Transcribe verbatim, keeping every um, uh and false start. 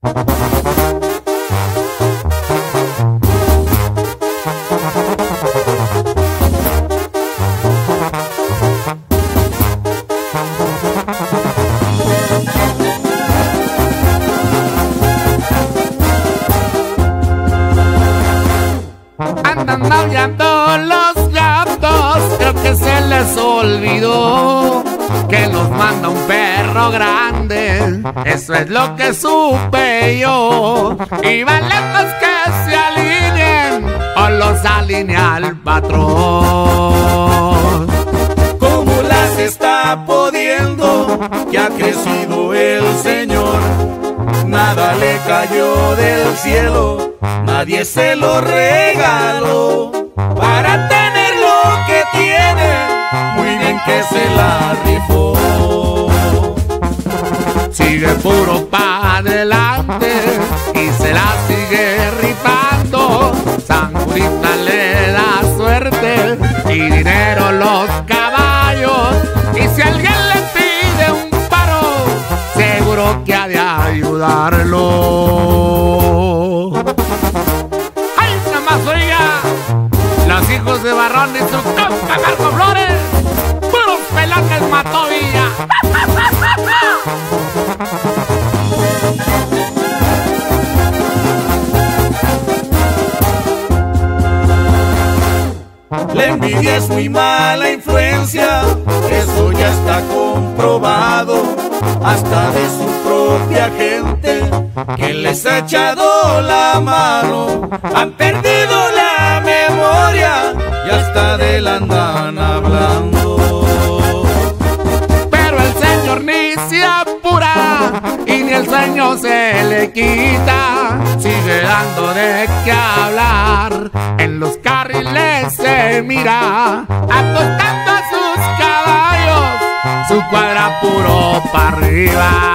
Andan maullando los gatos, creo que se les olvidó que los manda un perro grande, eso es lo que supe yo. Y van lentos que se alineen o los alinea el patrón. ¿Cómo las está pudiendo? Que ha crecido el Señor. Nada le cayó del cielo, nadie se lo regaló. Para tener lo que tiene, muy bien que se la rifó. Sigue puro pa' adelante y se la sigue rifando. San Julita le da suerte y dinero los caballos. Y si alguien le pide un paro, seguro que ha de ayudarlo. ¡Ay, nada más oiga! Los hijos de Barrón y su compa Marco Flores, puros pelones mató Villa. La envidia es muy mala influencia, eso ya está comprobado, hasta de su propia gente que les ha echado la mano. Han perdido la memoria y hasta de él andan hablando. Pero el Señor ni se apura y ni el sueño se le quita. Sigue dando de qué hablar, en los carriles se mira, apostando a sus caballos, su cuadra puro para arriba.